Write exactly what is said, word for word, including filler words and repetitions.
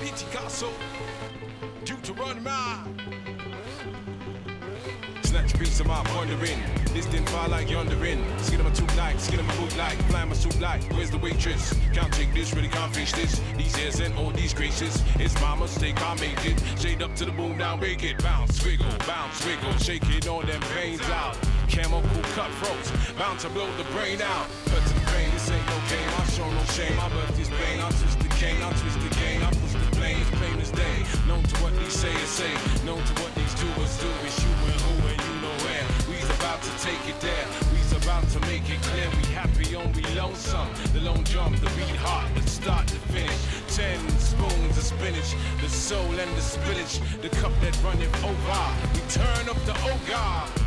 Picasso, Deuteronomy. Snatch a piece of my pondering. This didn't fire like yondering. Skin on my tube like, skin on my boot like, flying my suit like. Where's the waitress? Can't take this, really can't face this. These hairs and all these graces. It's my mistake, I made it. Shade up to the moon, now make it. Bounce, wiggle, bounce, wiggle. Shaking all them veins out. Camel cool cutthroats, bound to blow the brain out. Cut to the brain, this ain't no game. I show no shame. I birth this pain. I twist the cane, I twist the cane. I push the plane, it's plain as day. Known to what these say is say. Known to what these doers do. It's you and who and you know where. We's about to take it there. We's about to make it clear. We happy on we lonesome. The lone jump, the beat hot, the start to finish. Ten spoons of spinach, the soul and the spinach. The cup that runneth over. We turn up the ogre.